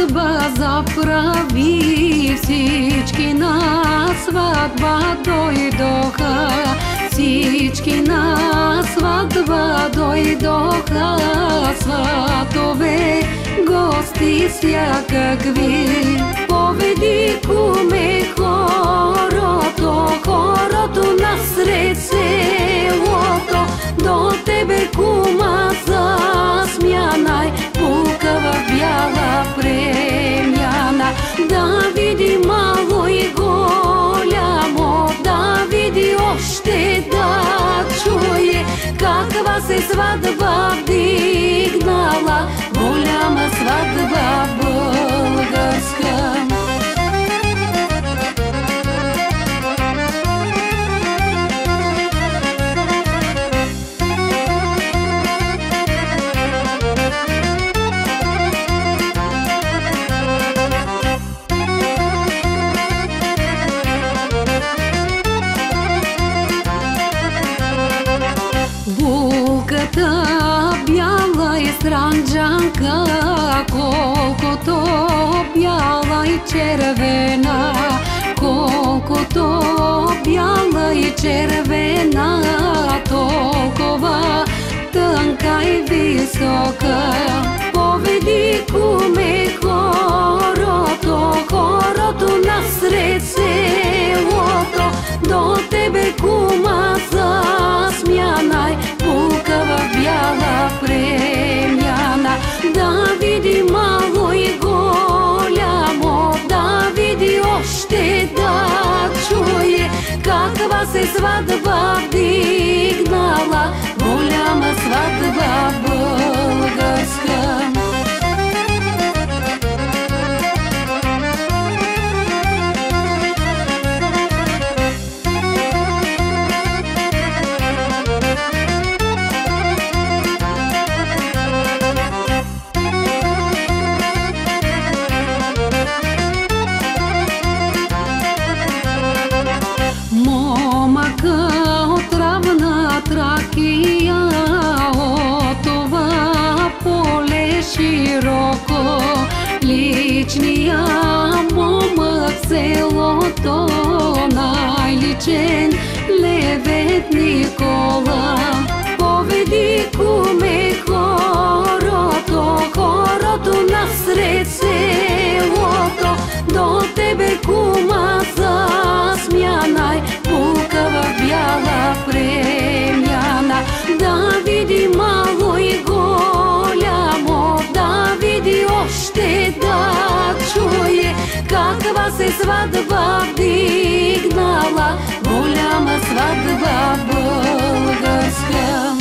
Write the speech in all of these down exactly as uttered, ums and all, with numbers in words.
сватба заправи, всички на сватба дойдоха, всички на сватба дойдоха, сватове, гости всякакви. Поведи, куме, хорото, хорото насред селото, до тебе, кума, засмянай, пука в бяла премяна. Да види мало и голямо, да види още, да чуе каква се сватба вдигнала, голяма сватба българска. Булката бяла и странджанка, колкото бяла и червена, колкото бяла и червена, толкова тънка и висока. Поведи, куме, хорото, хорото насред селото, до тебе, кума, засмянай, пука в бяла премяна. Да види мало и голямо, да види още, да чуе каква се сватба вдигнала, голяма сватба българска. Момъка от равна Тракия, от това поле широко, личния момък в селото, най-личен Левет Никола. Поведи, куме, хорото, хорото насред селото, до тебе, кума, засмянай, пука в бяла премяна. Да види мало и голямо, да види още, да чуе каква се сватба вдигнала, голяма сватба българска.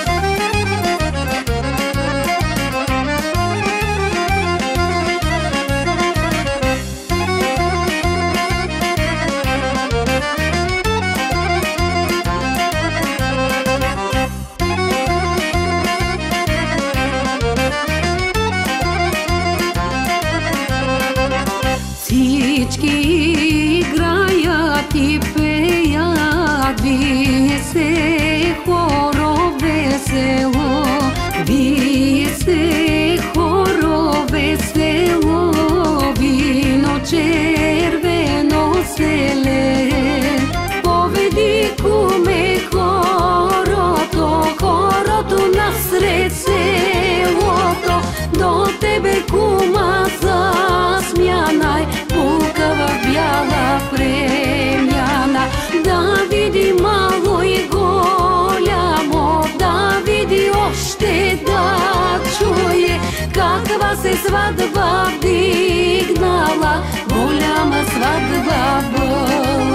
Всички играят и пеят, вие се хоро весело, вие се хоро весело, вино червено се лее. Поведи, куме, хорото, хорото насред селото, до тебе, кума, засмянай, пука в бяла премяна. Да види мало и голямо, да види още, да чуе каква се сватба вдигнала, голяма сватба българска.